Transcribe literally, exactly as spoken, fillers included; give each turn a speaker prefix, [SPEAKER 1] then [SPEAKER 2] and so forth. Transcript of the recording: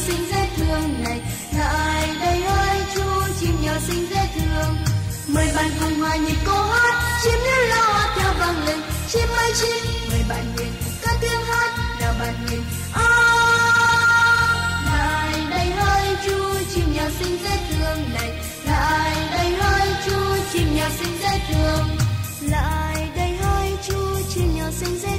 [SPEAKER 1] xinh dễ thương này, lại đây hỡi chú chim nhỏ xinh dễ thương. Mời bạn cùng hòa nhịp câu hát, chim như lao hoa theo vang lên. Chim ơi chim, mời bạn nhìn cất tiếng hát nào bạn nhìn. À, lại đây hỡi chú chim nhỏ xinh dễ thương này, lại đây hỡi chú chim nhỏ xinh dễ thương, lại đây hỡi chú chim nhỏ xinh dễ